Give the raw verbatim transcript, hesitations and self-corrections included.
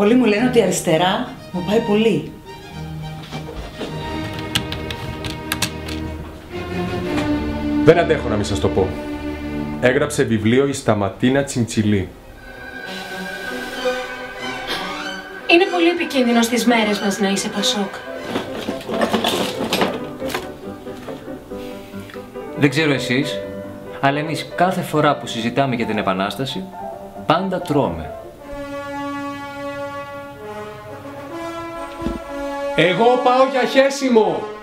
Πολλοί μου λένε ότι η αριστερά μου πάει πολύ. Δεν αντέχω να μην σας το πω. Έγραψε βιβλίο η Σταματίνα Τσιντσιλή. Είναι πολύ επικίνδυνο στις μέρες μας να είσαι Πασόκ. Δεν ξέρω εσείς, αλλά εμείς κάθε φορά που συζητάμε για την Επανάσταση, πάντα τρώμε. Εγώ πάω για χέσιμο!